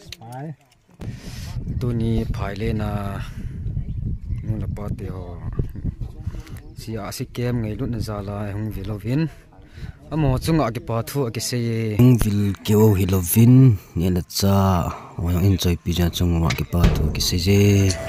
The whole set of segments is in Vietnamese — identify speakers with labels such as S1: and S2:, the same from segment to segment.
S1: tu ni phai le na nu la pa te ho si a si kem ngei lut na za la hung vilovin amo chunga ke pa thu ke se hung vil ke o hilovin ne la cha o enjoy pija chungwa ke pa thu ke se je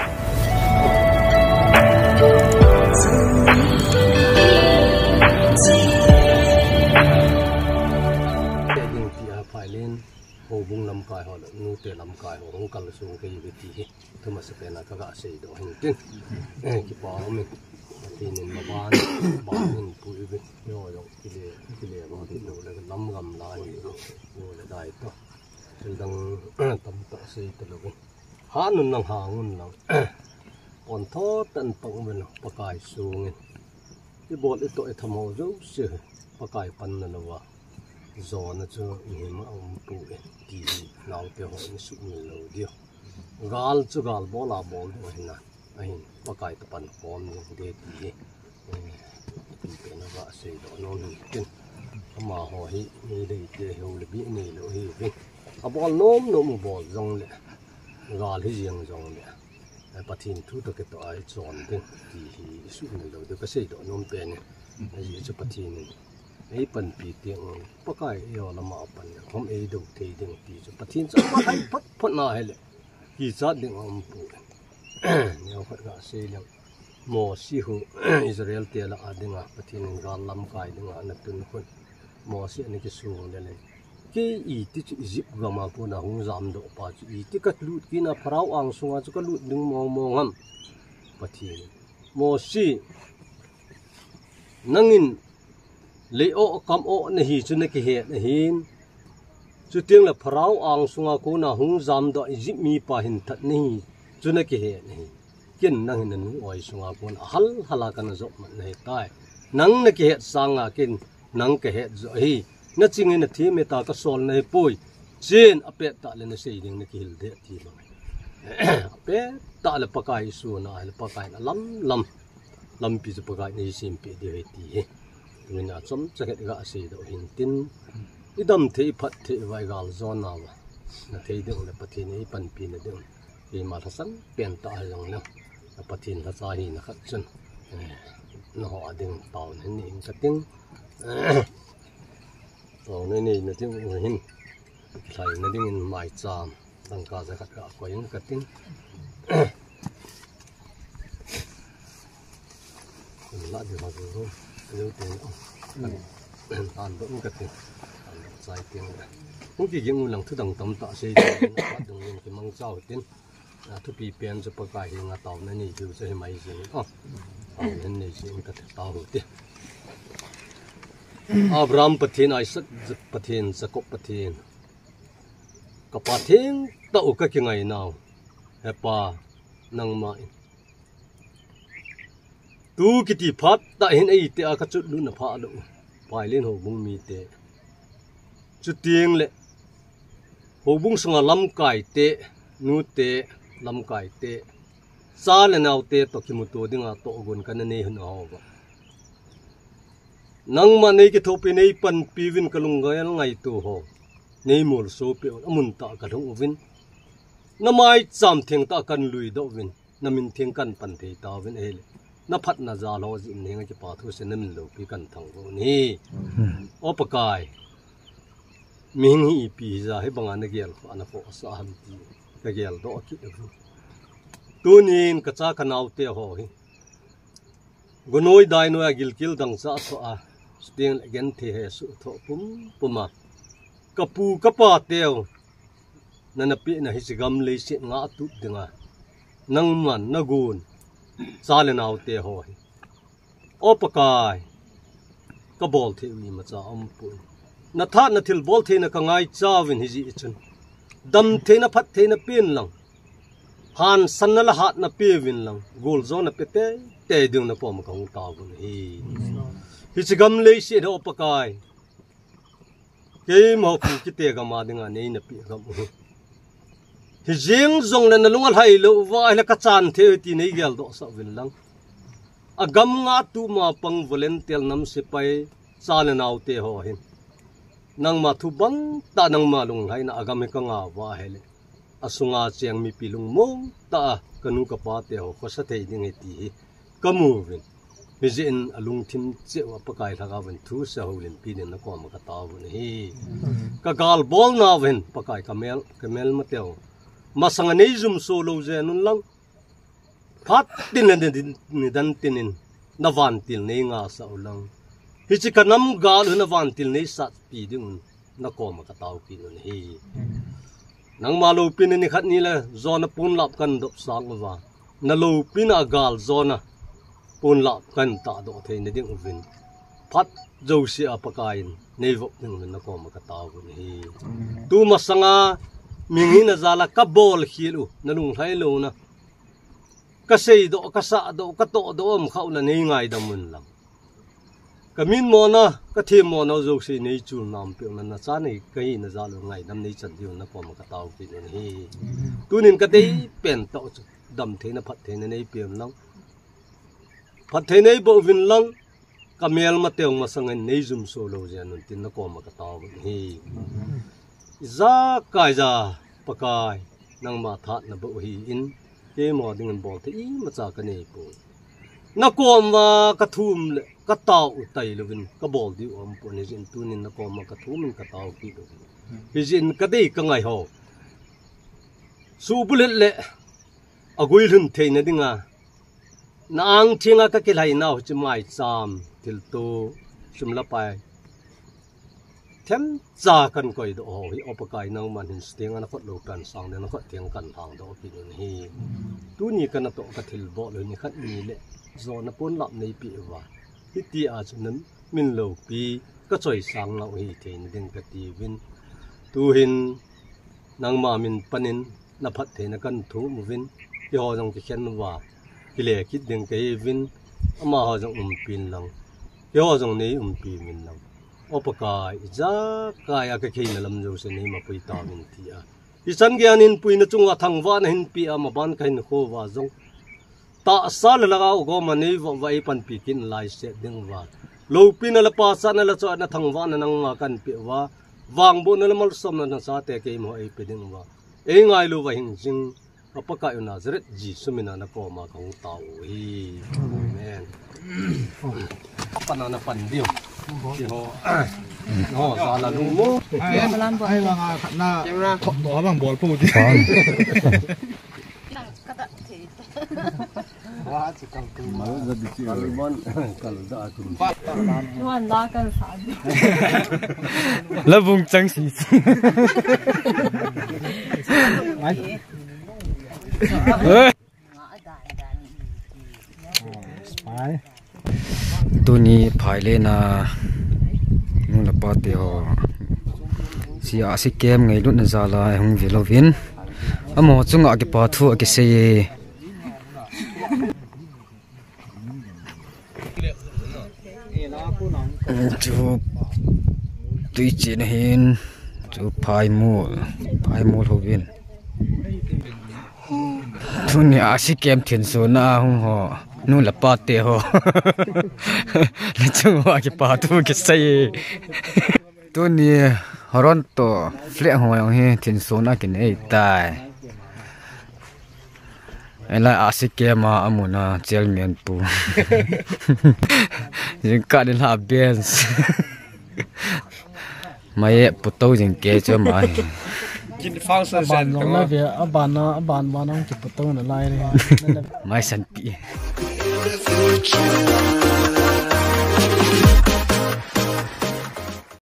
S2: hồ bung lâm cài họ nu tề lâm cài họ không cần xuống cái gì thì thôi mà sẽ phải là các gã sĩ đó hình tin cái bỏ mình thì nên mà bán mình bùi với rồi cái lề mà thì nó là lâm gầm lại rồi là đại to thì đang tâm tạo xây từ lúc há nun năng hàng nun năng còn thó tận tông mình bạc cài xuống cái bộ cái tội thầm hồ dấu sự bạc cài pan là vào gió nó cho hiểm ông bụi thì nào tiêu họ nó sụp nhiều lâu đi gal cho gal bỏ là bỏ rồi nè anh bác cái tập bản con như thế thì cái nó vạ xây đó nó hình tin mà họ hi như đây thì hiểu là biết này nó hi vậy à bỏ nôm một bỏ rong lệ gal hi riêng rong lệ bắt thiên thu được cái tội tròn thế thì sụp nhiều lâu được cái xây đó nôm bền này gì cho bắt thiên này ấy phần bị tiếng bác cái yêu là mà phần không ấy đâu thì đừng thì cho bắt thiên cho bắt hay bắt nào hay kỳ sát đừng ông phụ nhiều phát gạ xây lên mò xí hùng Israel tiền là đừng bắt thiên gal làm cái đừng ăn tuần phân mò xí này cái xuồng đây này cái ý tí chữ zip gama cô na hung giảm độ pa chữ ý tí cắt lụt kia na pháo ang sunga cho cắt lụt đừng mò ngâm bắt thiên mò xí nangin leo kam o na hi chu na ki he na hin chu tiang la pharau ang sunga ko na hung zam do zip mi pa hin that ni chu na ki he na hi kin nang hin nu oi sunga ko na hal hala kan zo man nei tai nang na ki he sanga kin nang ke he zo hi na ching na thi me ta ka sol nei poi chen ape ta le na sei ding na ki hil de thi ma ape ta le pakai su na le pakai na lam pi zu pakai nei sim pe de ti mình đã chấm cho cái gã sĩ đó hình tin ít đâm thấy phát thấy vài gạo giòn nào là thấy được là phát hiện ấy phần pin là được thì mà它sẵn变大rồi nữa là phát hiện它ra hình là khắc chân nó họ đừng tàu nên nhìn cái tiếng tàu nên nhìn là tiếng hình thầy nó tiếng mài chàm đằng cả ra khắc gạo quay những cái tiếng lại được vào rồi lưu tiền tàn vẫn cái tiền dài tiền cũng chỉ những lần thứ đằng tầm tạ xây phát động những cái măng rau tiền thu pi pen cho bậc cải hiện tàu này thì chú sẽ mấy gì tàu này thì cái tàu hữu tiền Abraham pathin Isaac pathin Jacob pathin các pathin tàu cái ngày nào hepa nang mai tu kiti phát tại hiện ấy te các chút luôn là phá động phải lên hồ bung mi te chút tiếng lệ hồ bung sung lâm cải te nu te lâm cải te sa là nào te to kim tu đinh à to gon cái này hơn hồ nang mà này cái thô pe này pan pi vin kalung gai ngày tu hồ này mùa số pe amun ta cả thong vin năm mai chạm thieng ta cần lùi đậu vin năm min thieng cần pan thei ta vin ấy nó phát na ra lo gì này ngay cái bảo thu sẽ nên lâu bị cần thằng vô nè, ở bậc cài mình hi pi ra hay bằng anh gel anh phụ sa ham cái gel đó kỹ được tu nín cái cha cái nào tiêu hỏi gunoi dai noi gil kil dang sa so a stiang again the he su tho puma kapu kapa tiêu nana pi na hisigam le sit nga tu dinga nang man nagun sa le nào te hỏi opakai ka bol the wi ma cha am pu na tha na thil bol the na ka ngai cha win hi ji chun dam the na phat the na pin lang han san na la hat na pe win lang gol zo na pe te dung na pom ka ung ta bun hi chi gam le si do opakai ke mo pu ki te ga ma dinga nei na pi gam hi jing zong le na lungal hai lo wa la ka chan the ti nei gel do sa win lang agam nga tu ma pang volunteer nam se pai sal naw te ho hin nang ma thu bang ta nang ma lung hai na agam ka nga wa hele asunga cheng mi pilung mong ta kanu ka pa te ho ko sa thei ding ti kamu vin hizin alung thim che wa pakai thaga wen thu sa holin pi den na ko ma ka ta bu hi ka gal bol na wen pakai kamel ma teo masanga nei zum solo je nun lang phat tin ni dan tinin na van til nei nga sa ulang hi chi kanam gal na van til nei sa pi ding na ko ma ka taw pi nun hi nang ma lo pin ni khat ni la zona pun lap kan dop sang wa na lo pin a gal zona pun lap kan ta do the ni ding uvin phat jo si apakain nei vok ning na ko ma ka taw hi tu masanga mingi na zala ka bol khilu na lung hai lo na ka sei do ka sa do ka to do am khau la nei ngai da mun lang kamin mo na ka thi mo na zo si nei chu nam pe na cha nei kai na zalo ngai dam nei chan diu na ko ma ka taw pi ni tunin ka dei pen to dam the na phat the na nei pem lang phat the nei bo vin lang kamel ma teong ma sang nei zum so lo ja nun tin na ko ma ka taw hi za kai za pakai nang ma tha na bo hi in ke mo ding bol the I ma cha ka nei pu na ko ma ka thum le ka taw tai lovin ka bol di om pu ni jin tunin na ko ma ka thum ka taw ki do hi jin ka dei ka ngai ho su bulet le agui lun the na dinga na ang thinga ka kilai na chi mai cham til to sum la pai thêm cha kan koi do ho hi opakai nang man hin sting ana khot lo kan sang de na khot tiang kan thang do pi hi tu ni kan to ka thil bo lo ni khat ni le zo na pon lap nei pi wa hi ti a chunam min lo pi ka choi sang lo hi thein ding ka ti win tu hin nang ma min panin na phat the na kan thu mu win hi ho jong ki khen wa ki le kit ding ke win ama ho jong pin lang hi ho jong nei pi min lang opakai za kaya ka khin lam jo se nei ma pui ta min ti a I chan gyan in pui na chunga thangwa na hin pi a ma ban kain kho wa jong ta sal laga go ma nei wa vai pan pi kin lai se ding wa lo pi na la pa sa na la cho na thangwa na nang ma kan pi wa wang bo na mal som na sa te ke mo ai pe ding wa e ngai lu wa hin jing opakai na zret ji sumina na ko ma kong tao hi amen panana pan dio thì họ ra là đúng mốt
S3: hay là na đó bằng bột phụ thì
S1: là vùng trắng xì tôi ni phải lên nu là ba tiêu si a si kem ngày lúc này ra là hung vi lovin amo chung a cái pa thu cái sei chú tuy chỉ là hin chú phai mua lovin tu ni a si kem thiên số na hung ho nu là ba tiêu là chung a cái pa thu cái sei tu ni horon to fle ho yang he thiên số na cái này tai ela asike ma amuna chel men pu jing ka den ha benz mai puto jing ke cho mai
S3: chính phong sơn sơn nó là việc bạn nó chụp puto nó lại mai san pi